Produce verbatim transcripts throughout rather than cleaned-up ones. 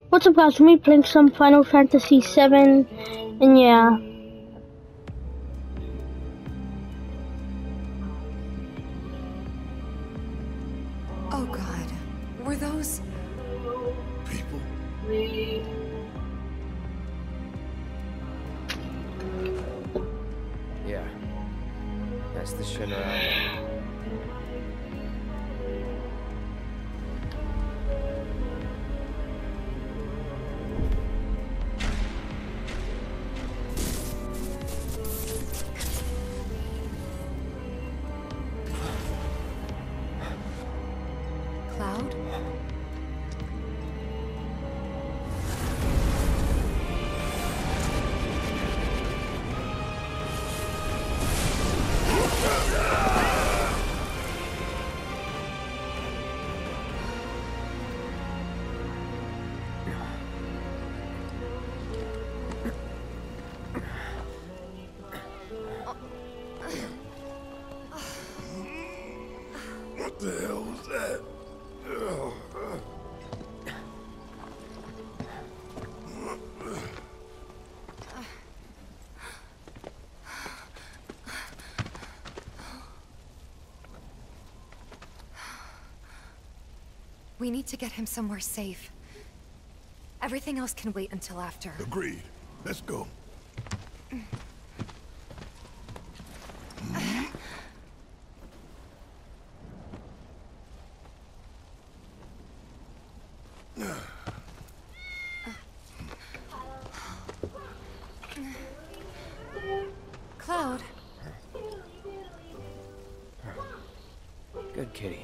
What's up, guys? Me playing some Final Fantasy seven, and yeah. Oh God, were those people? Yeah, that's the Shinra Island. Cloud? What the hell was that? We need to get him somewhere safe. Everything else can wait until after. Agreed. Let's go. Cloud. Good kitty.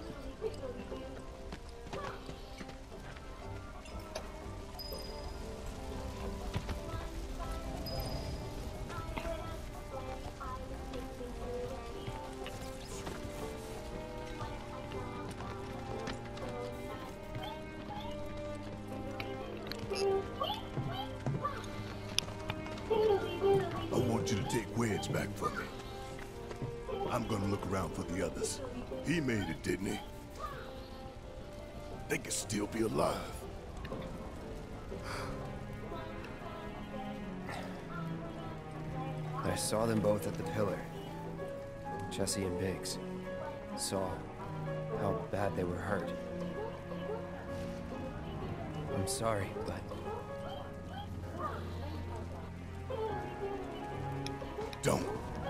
I want you to take Wedge back from me. I'm gonna look around for the others. He made it, didn't he? They could still be alive. I saw them both at the pillar. Jesse and Biggs. Saw how bad they were hurt. I'm sorry, but... Don't.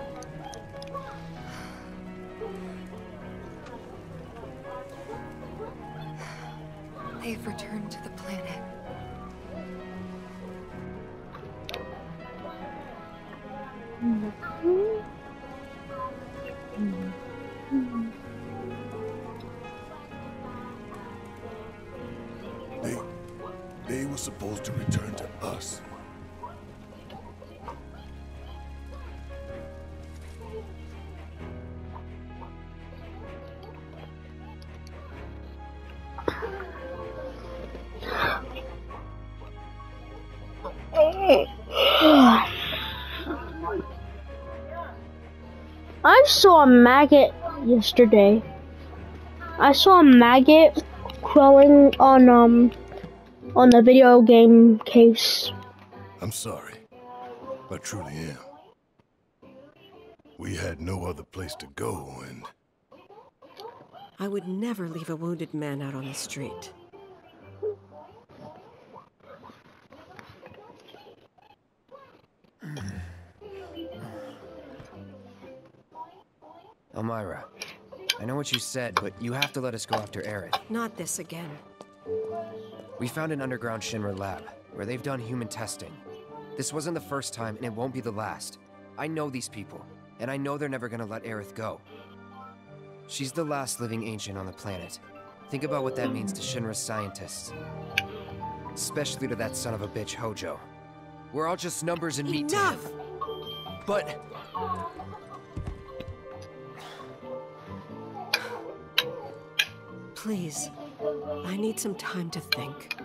They've returned to the planet. They... they were supposed to return to us. I saw a maggot yesterday. I saw a maggot crawling on um on the video game case. I'm sorry. I truly am. We had no other place to go, and... I would never leave a wounded man out on the street. Elmyra, I know what you said, but you have to let us go after Aerith. Not this again. We found an underground Shinra lab, where they've done human testing. This wasn't the first time, and it won't be the last. I know these people, and I know they're never gonna let Aerith go. She's the last living ancient on the planet. Think about what that means to Shinra's scientists. Especially to that son of a bitch, Hojo. We're all just numbers and meat to him. Enough! But... Please, I need some time to think.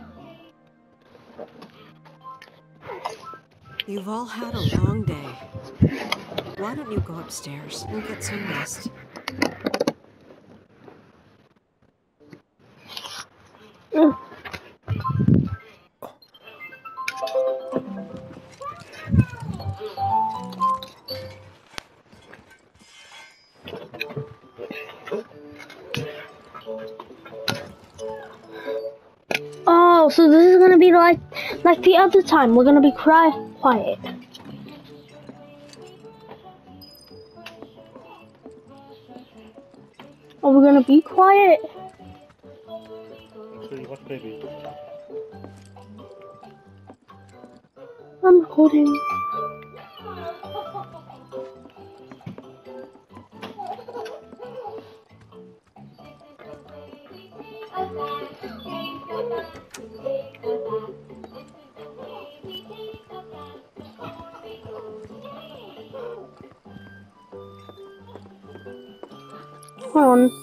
You've all had a long day. Why don't you go upstairs and get some rest? Oh, so this is gonna be like like the other time. We're gonna be cry quiet. Are we gonna be quiet? Actually, what baby? I'm recording. Hold on.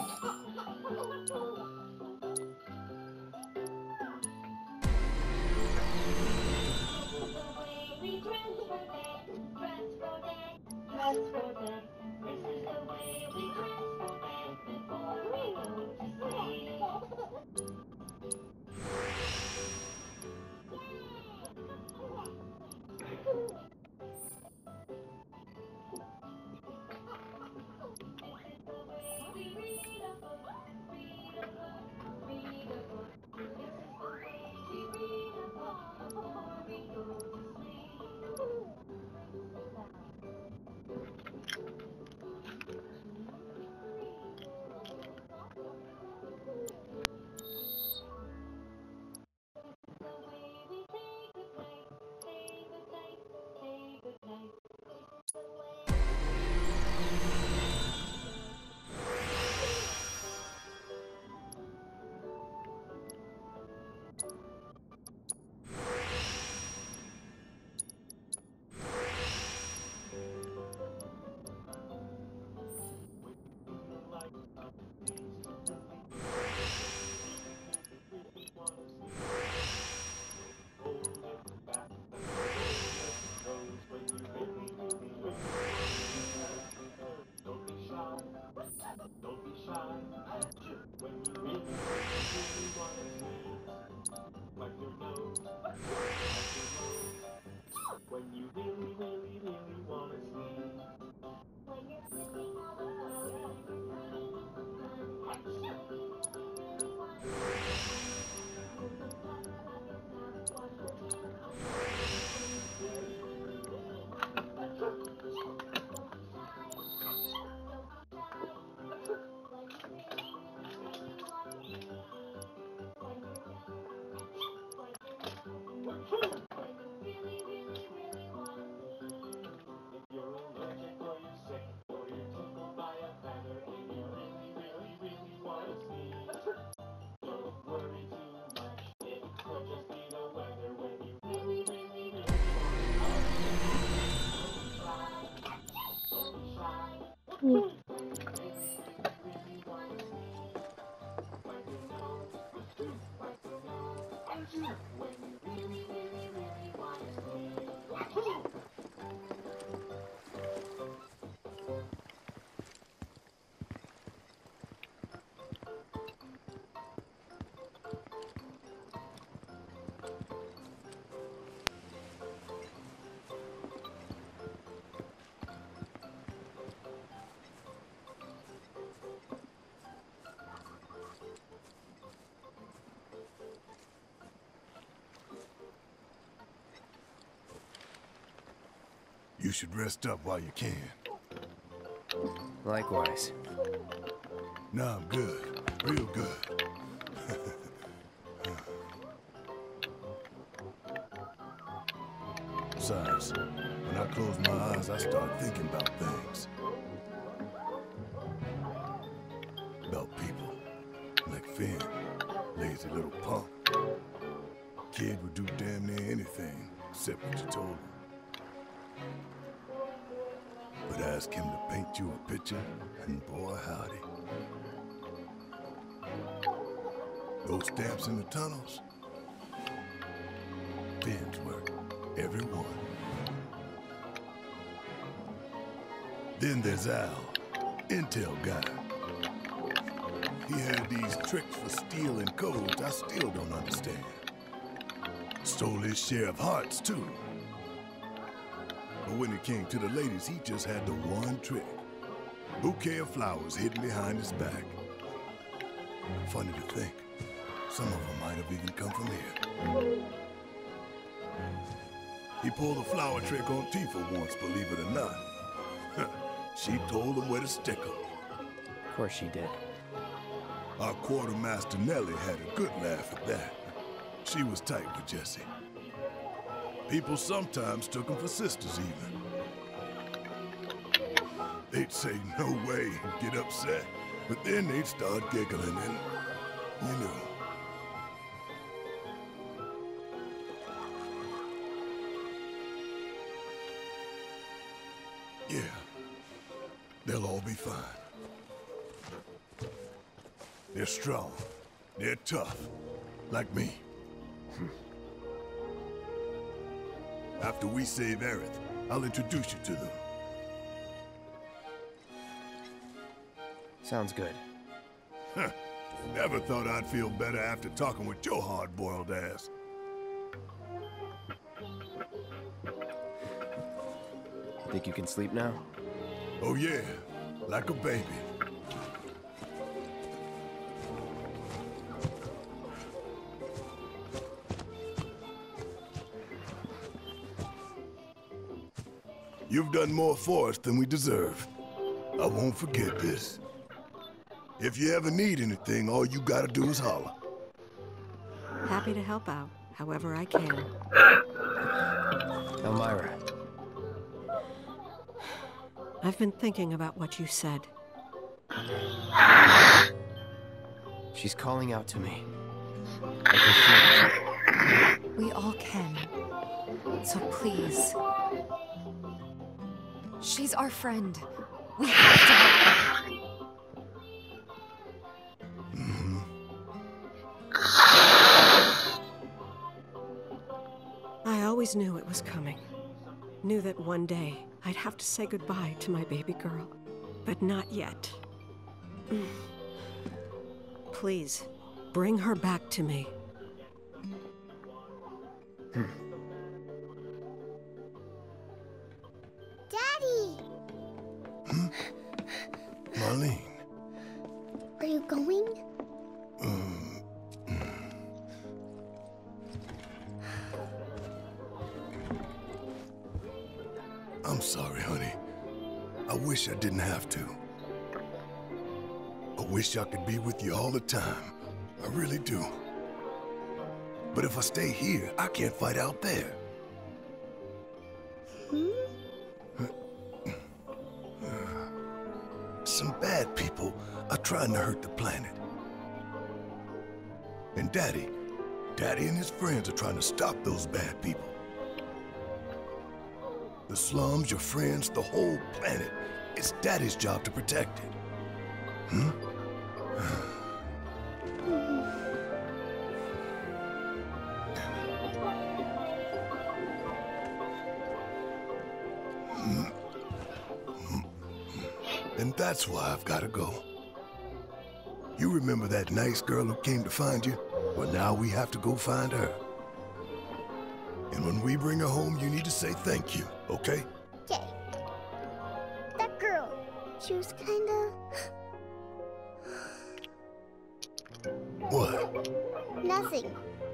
You should rest up while you can. Likewise. No, I'm good. Real good. Besides, when I close my eyes, I start thinking about things. About people. Like Finn. Lazy little punk. Kid would do damn near anything, except what you told him. But ask him to paint you a picture, and boy howdy. Those stamps in the tunnels? Finn's work. Every one. Then there's Al, intel guy. He had these tricks for stealing codes I still don't understand. Stole his share of hearts, too. But when it came to the ladies, he just had the one trick. Bouquet of flowers hidden behind his back. Funny to think. Some of them might have even come from here. He pulled a flower trick on Tifa once, believe it or not. She told him where to stick him. Of course she did. Our quartermaster Nellie had a good laugh at that. She was tight with Jesse. People sometimes took them for sisters even. They'd say no way and get upset, but then they'd start giggling and, you know. Yeah, they'll all be fine. They're strong. They're tough. Like me. After we save Aerith, I'll introduce you to them. Sounds good. Huh. Never thought I'd feel better after talking with your hard-boiled ass. Think you can sleep now? Oh yeah, like a baby. You've done more for us than we deserve. I won't forget this. If you ever need anything, all you gotta do is holler. Happy to help out, however I can. Elmyra. I've been thinking about what you said. She's calling out to me. I can feel it. We all can. So please. She's our friend. We have to help her. Mm-hmm. I always knew it was coming. Knew that one day I'd have to say goodbye to my baby girl. But not yet. Please, bring her back to me. Hmm. Daddy! Hmm? Marlene. Are you going? Um, I'm sorry, honey. I wish I didn't have to. I wish I could be with you all the time. I really do. But if I stay here, I can't fight out there. Hmm? Some bad people are trying to hurt the planet. And Daddy, Daddy and his friends are trying to stop those bad people. The slums, your friends, the whole planet. It's Daddy's job to protect it. Hmm? And that's why I've got to go. You remember that nice girl who came to find you? Well, now we have to go find her. And when we bring her home, you need to say thank you, okay? Okay. That girl, she was kinda... What? nothing.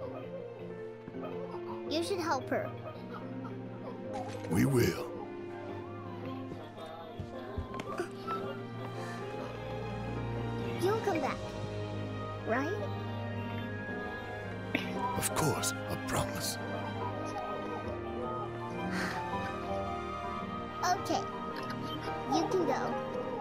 You should help her. We will. You'll come back, right? Of course, I promise. Okay. You can go.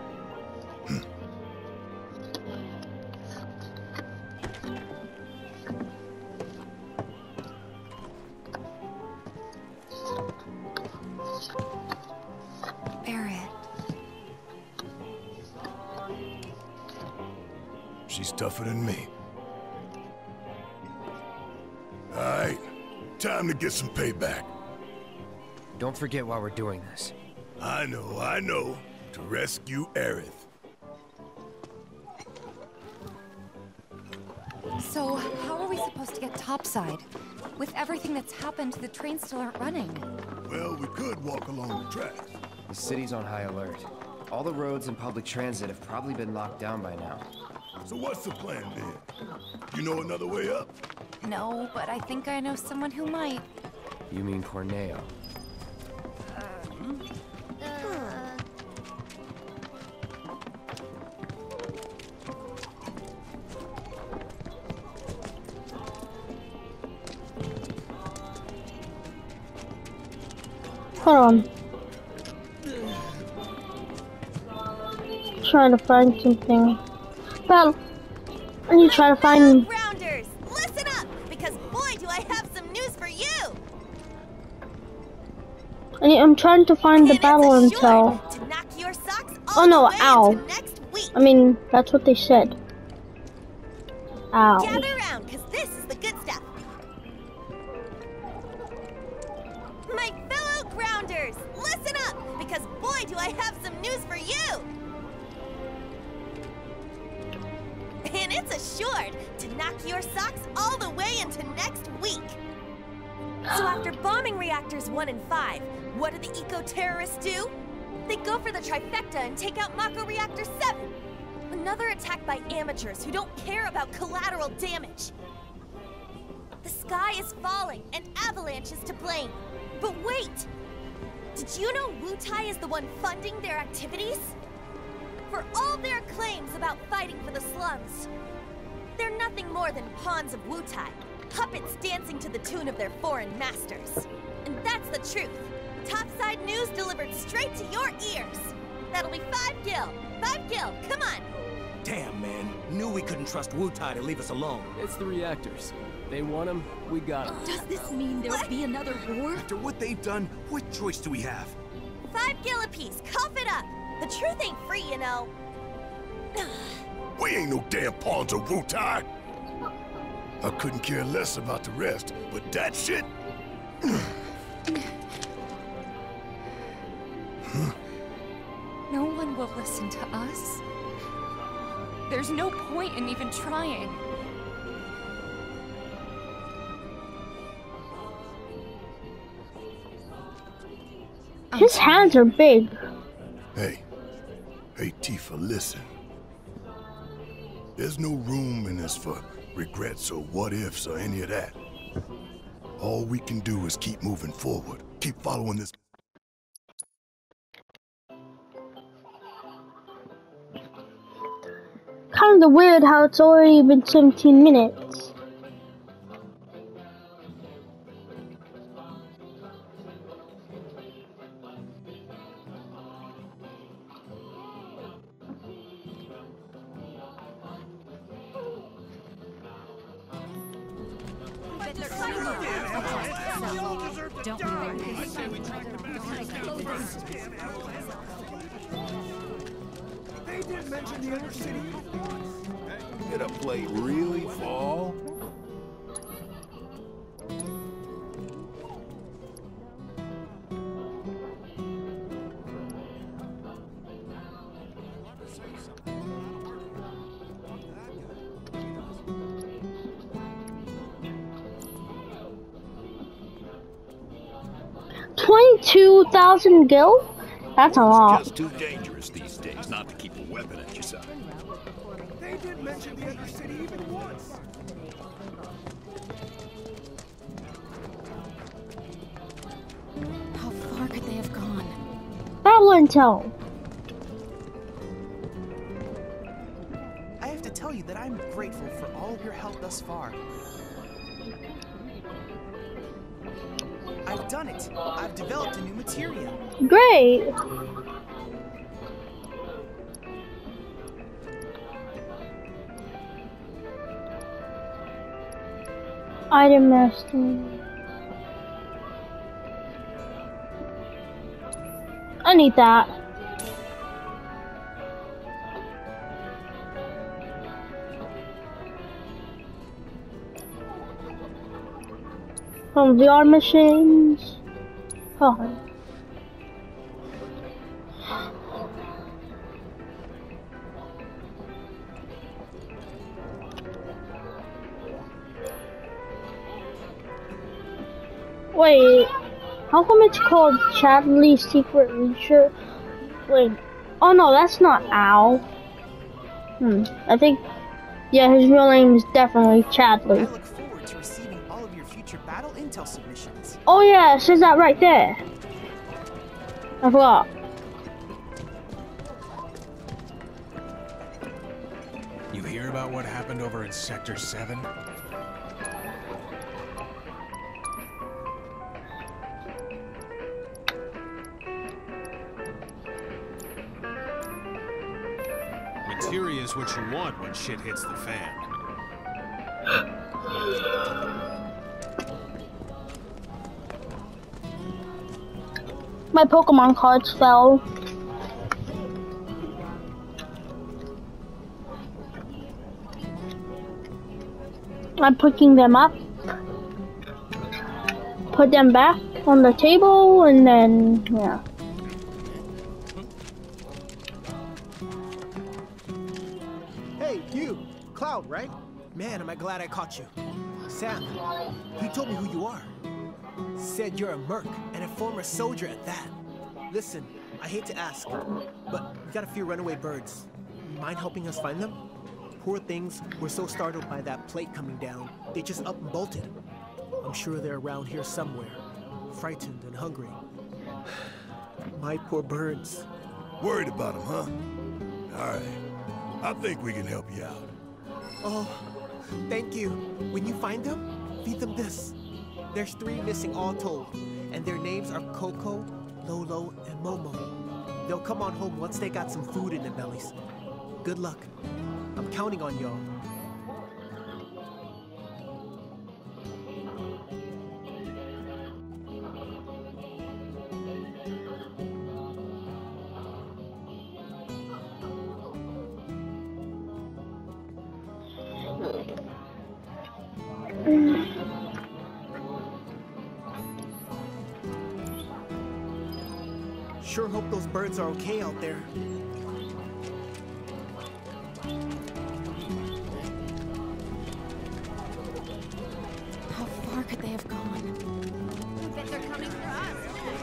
Barret. She's tougher than me. All right, time to get some payback. Don't forget why we're doing this. I know, I know. To rescue Aerith. So, how are we supposed to get topside? With everything that's happened, the trains still aren't running. Well, we could walk along the tracks. The city's on high alert. All the roads and public transit have probably been locked down by now. So what's the plan then? You know another way up? No, but I think I know someone who might. You mean Corneo? Hold on. Trying to find something. Well, I need to try to find. Rounders, listen up, because boy, do I have some news for you. I need, I'm trying to find the And battle it's assured intel. to knock your socks Oh all no, the way ow. into next week. I mean, that's what they said. Ow. Gather around, because this is the good stuff. My fellow grounders, listen up, because boy, do I have some news for you. And it's assured to knock your socks all the way into next week. So after bombing reactors one and five, what do the eco-terrorists do? They go for the trifecta and take out Mako Reactor seven. Another attack by amateurs who don't care about collateral damage. The sky is falling and Avalanche is to blame. But wait! Did you know Wutai is the one funding their activities? For all their claims about fighting for the slums, they're nothing more than pawns of Wutai, puppets dancing to the tune of their foreign masters. And that's the truth. Topside news delivered straight to your ears. That'll be five gil. Five gil, come on. Damn, man. Knew we couldn't trust Wutai to leave us alone. It's the reactors. They want them, we got them. Does this mean there'll be another war? After what they've done, what choice do we have? Five gil apiece, cough it up. The truth ain't free, you know. We ain't no damn pawns of Wutai. I couldn't care less about the rest, but that shit? No one will listen to us. There's no point in even trying. His hands are big. Hey, hey Tifa, listen. There's no room in this for regrets or what-ifs or any of that. All we can do is keep moving forward. Keep following this. Kinda weird how it's already been seventeen minutes. Don't worry. They didn't mention the other city. Did a plate really fall? Twenty-two thousand gil? That's a lot. It's just too dangerous these days not to keep a weapon at your side. They didn't mention the other city even once. How far could they have gone? Battle intel. I have to tell you that I'm grateful for all of your help thus far. I've done it. I've developed a new materia. Great. Item master. I need that. From V R machines. Oh. Wait, how come it's called Chadley's Secret Reacher? Wait, oh no, that's not Owl. Hmm, I think Yeah, his real name is definitely Chadley. I look forward to receiving all of your future battle intel submissions. Oh yeah, it says that right there. I forgot. You hear about what happened over in Sector seven? Materia is what you want when shit hits the fan. My Pokemon cards fell. I'm picking them up. Put them back on the table and then, yeah. Hey, you! Cloud, right? Man, am I glad I caught you. Sam, he told me who you are. Said you're a merc, and a former soldier at that. Listen, I hate to ask, but we got a few runaway birds. Mind helping us find them? Poor things were so startled by that plate coming down, they just up and bolted. I'm sure they're around here somewhere, frightened and hungry. My poor birds. Worried about them, huh? All right. I think we can help you out. Oh, thank you. When you find them, feed them this. There's three missing all told, and their names are Coco, Lolo, and Momo. They'll come on home once they got some food in their bellies. Good luck. I'm counting on y'all. Sure hope those birds are okay out there. How far could they have gone? I bet they're coming for us.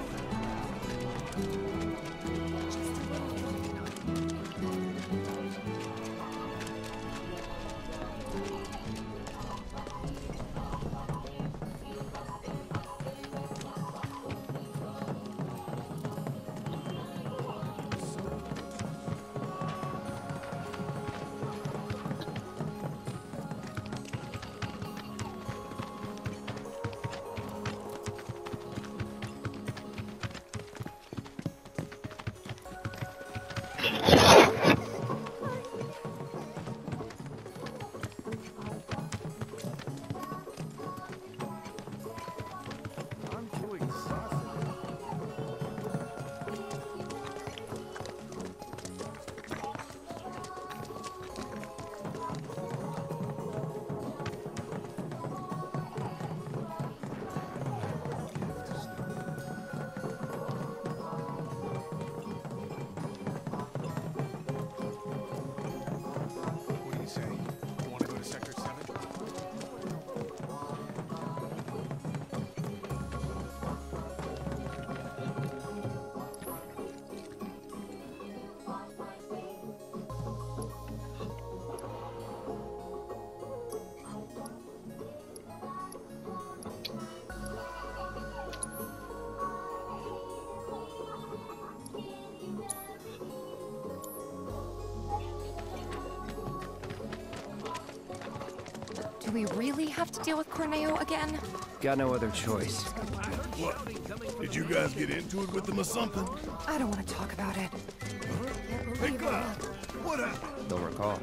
Do we really have to deal with Corneo again? Got no other choice. What? Did you guys get into it with them or something? I don't want to talk about it. Hey, Cloud, what happened? Don't recall.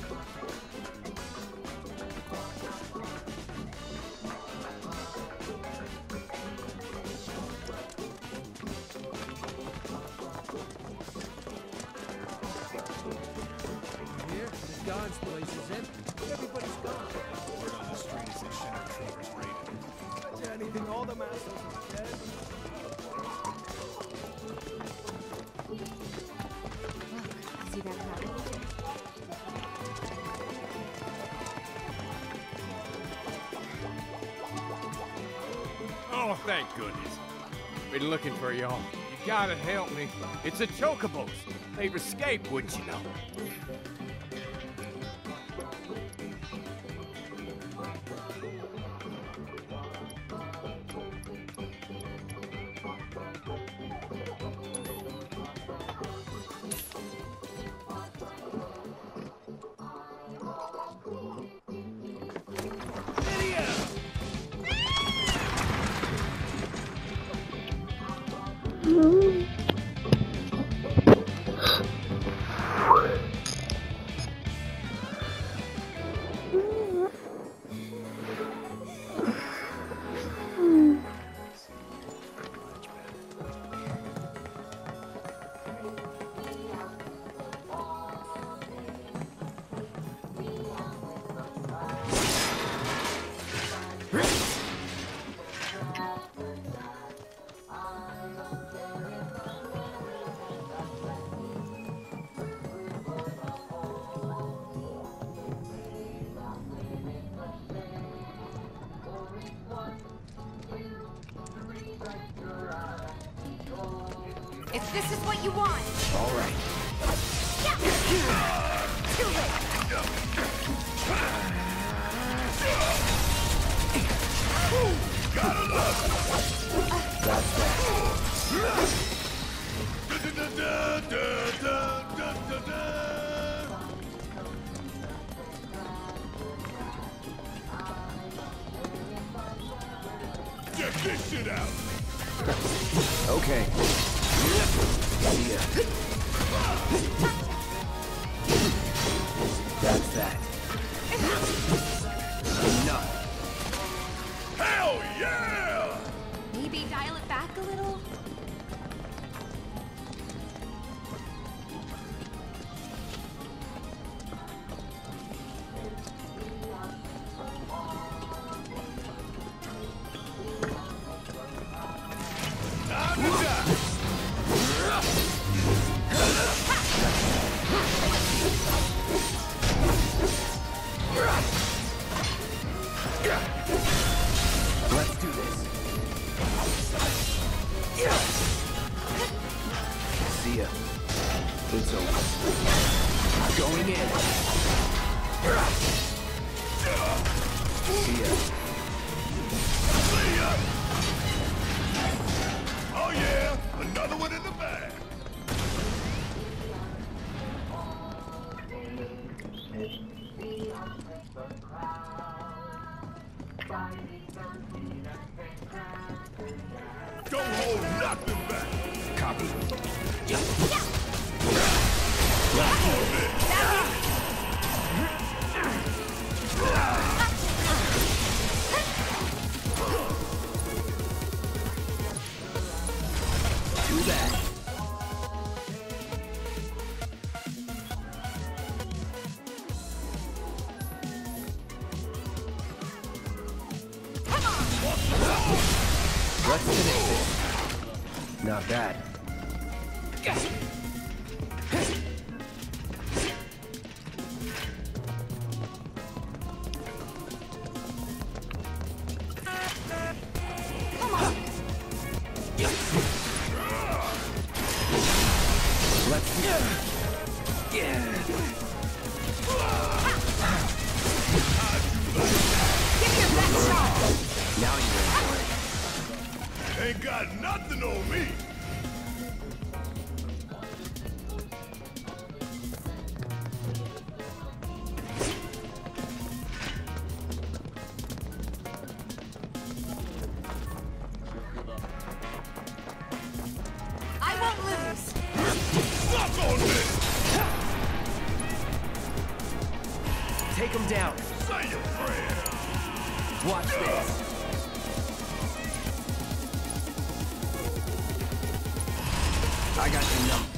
Here, Don's place is empty. Everybody's gone. Word on the street is that Shinra Troopers raided. Is anything all the masters are dead? See that happen? Oh, thank goodness. Been looking for y'all. You gotta help me. It's the Chocobos. They've escaped, wouldn't you know? If this is what you want. All right. Too late. Gotta love it. That's that. Check this shit out. Okay. See ya. That's that. Enough. Hell yeah! Maybe dial it back a little? Let's do this. See ya. It's over. Going in. See ya. See ya. Oh yeah, another one in the bag. Don't hold nothing back. Copy. Too bad. Let's finish this. Not bad. Come on. Let's yeah. Give your best shot. Now you're in for it. Ain't got nothing on me. I won't lose. Suck on this. Take him down. Say your prayer. Watch this. I got you numb.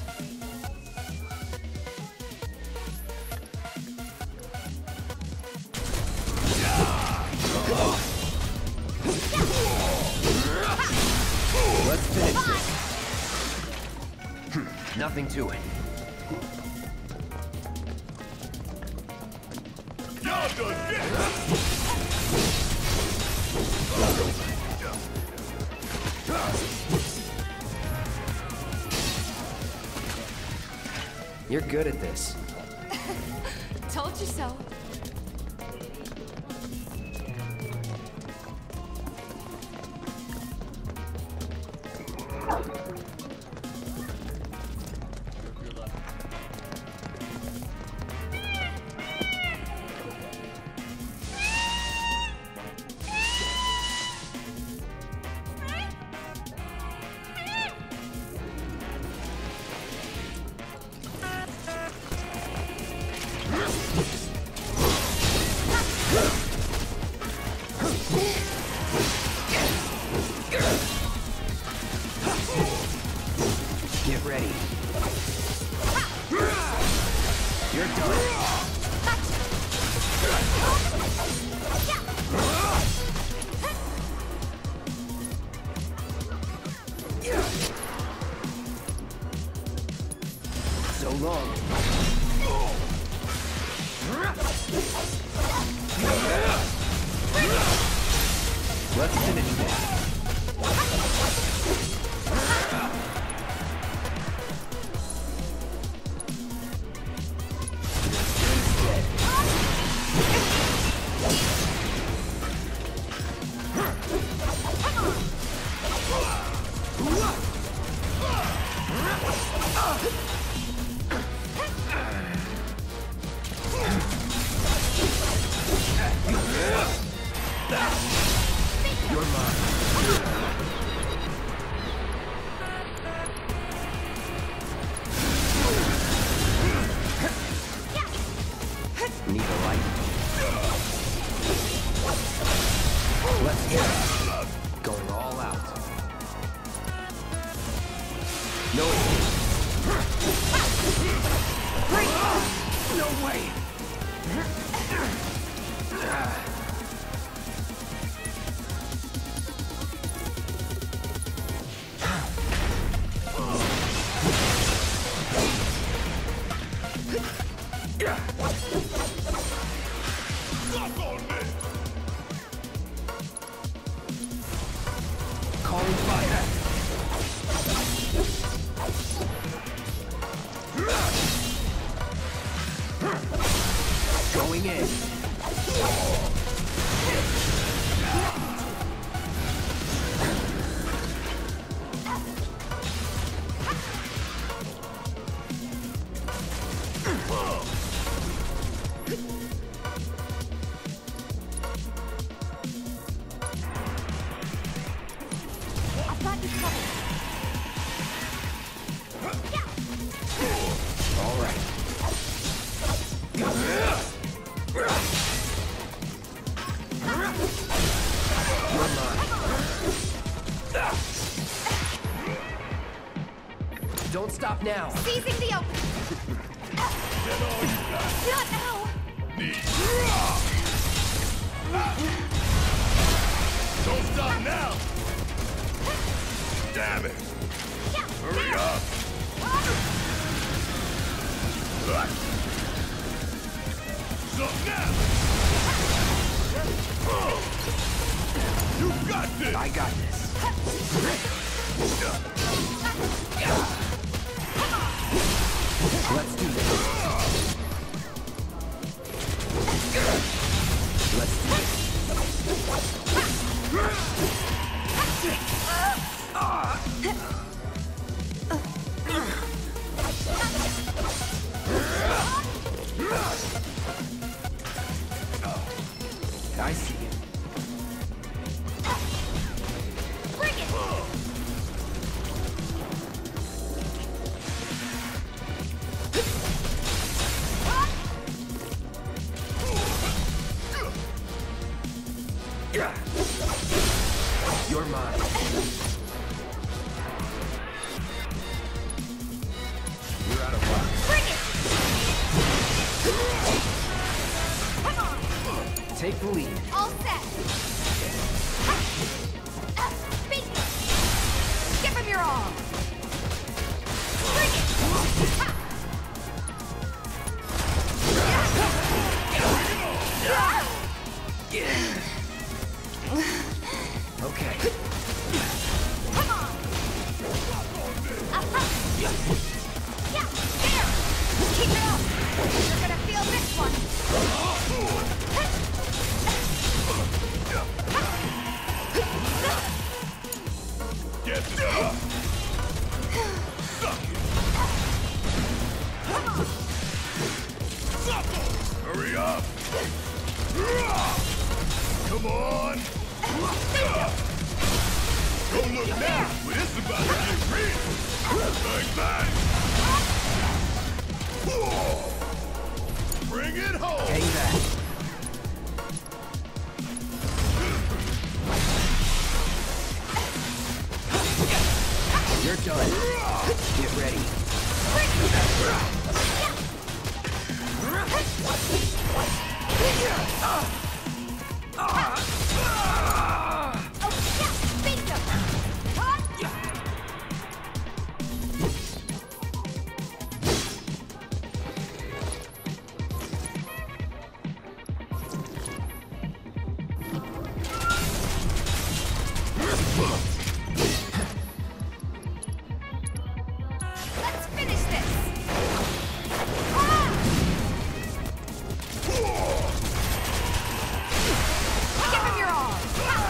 Let's finish this. Nothing to it. Y'all done this. You're good at this. Told you so. Get ready. You're done. So long. Let's finish this. No escape. No way! Calling fire. Going in. I've got you covered. All right. You're mine. Don't stop now. Seizing the open. Not now. Don't stop now! Damn it! Hurry up! Stop now! You got this! I got this. Let's do this. Let's do this. I see it. Bring it. You're mine. You're out of luck. Bring it. Come on. Take the lead. All set. Beat me. Give him your all. Bring it. Okay. Come on. Uh-huh. Yeah, there. Keep it up. You're gonna feel this one. Get up! Suck it! Come on. Hurry up! Come on! Don't look now, but it's about to get real! Bang, bang! Bring it home! Hang back. You're done. Get ready. Let's finish this. Give him your all.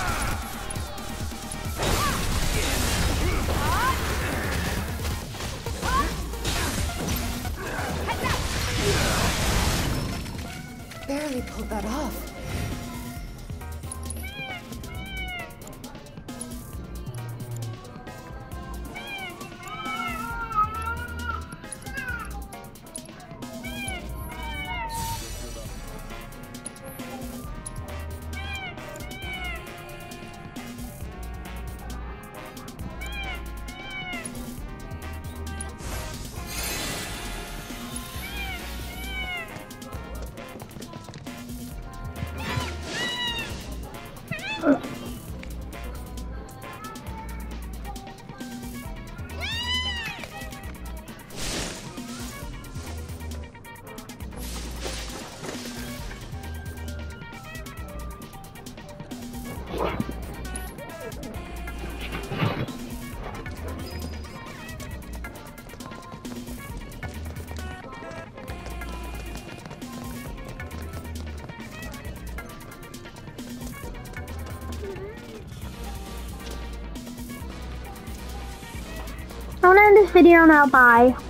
Barely pulled that off. I'm gonna end this video now. Bye.